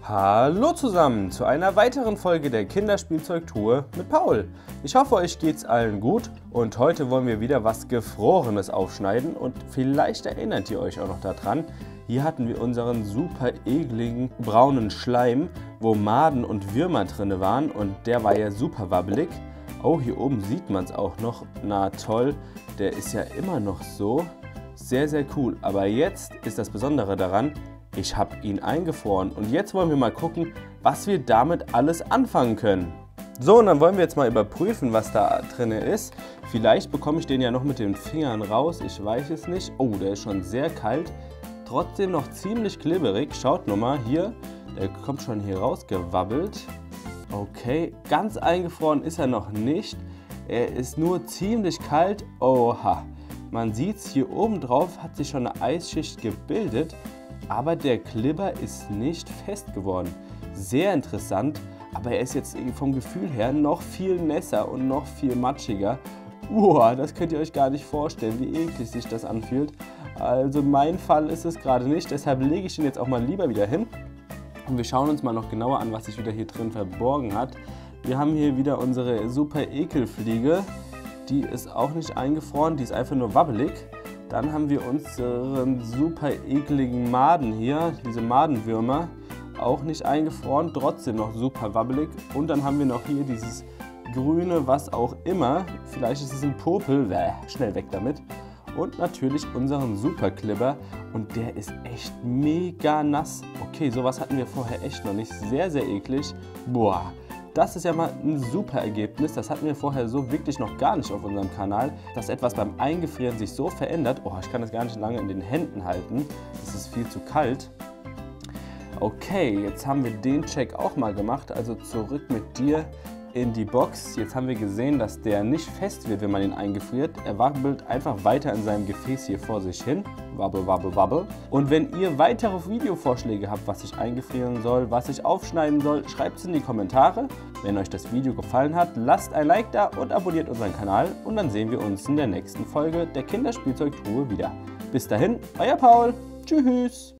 Hallo zusammen zu einer weiteren Folge der Kinderspielzeugtruhe mit Paul. Ich hoffe, euch geht's allen gut und heute wollen wir wieder was Gefrorenes aufschneiden und vielleicht erinnert ihr euch auch noch daran. Hier hatten wir unseren super ekligen braunen Schleim, wo Maden und Würmer drin waren und der war ja super wabbelig. Oh, hier oben sieht man es auch noch. Na toll, der ist ja immer noch so. Sehr, sehr cool. Aber jetzt ist das Besondere daran, ich habe ihn eingefroren und jetzt wollen wir mal gucken, was wir damit alles anfangen können. So, und dann wollen wir jetzt mal überprüfen, was da drin ist. Vielleicht bekomme ich den ja noch mit den Fingern raus, ich weiß es nicht. Oh, der ist schon sehr kalt, trotzdem noch ziemlich glibberig. Schaut nochmal hier, der kommt schon hier rausgewabbelt. Okay, ganz eingefroren ist er noch nicht. Er ist nur ziemlich kalt. Oha, man sieht es hier oben drauf, hat sich schon eine Eisschicht gebildet. Aber der Glibber ist nicht fest geworden. Sehr interessant, aber er ist jetzt vom Gefühl her noch viel nässer und noch viel matschiger. Uah, das könnt ihr euch gar nicht vorstellen, wie eklig sich das anfühlt. Also mein Fall ist es gerade nicht, deshalb lege ich ihn jetzt auch mal lieber wieder hin. Und wir schauen uns mal noch genauer an, was sich wieder hier drin verborgen hat. Wir haben hier wieder unsere super Ekelfliege. Die ist auch nicht eingefroren, die ist einfach nur wabbelig. Dann haben wir unseren super ekligen Maden hier, diese Madenwürmer, auch nicht eingefroren, trotzdem noch super wabbelig. Und dann haben wir noch hier dieses grüne, was auch immer, vielleicht ist es ein Popel, schnell weg damit. Und natürlich unseren super Glibber und der ist echt mega nass. Okay, sowas hatten wir vorher echt noch nicht, sehr, sehr eklig. Boah. Das ist ja mal ein super Ergebnis, das hatten wir vorher so wirklich noch gar nicht auf unserem Kanal, dass etwas beim Eingefrieren sich so verändert. Oh, ich kann das gar nicht lange in den Händen halten, das ist viel zu kalt. Okay, jetzt haben wir den Check auch mal gemacht, also zurück mit dir in die Box. Jetzt haben wir gesehen, dass der nicht fest wird, wenn man ihn eingefriert. Er wabbelt einfach weiter in seinem Gefäß hier vor sich hin. Wabbel, wabbel, wabbel. Und wenn ihr weitere Videovorschläge habt, was ich eingefrieren soll, was ich aufschneiden soll, schreibt es in die Kommentare. Wenn euch das Video gefallen hat, lasst ein Like da und abonniert unseren Kanal. Und dann sehen wir uns in der nächsten Folge der Kinderspielzeugtruhe wieder. Bis dahin, euer Paul. Tschüss.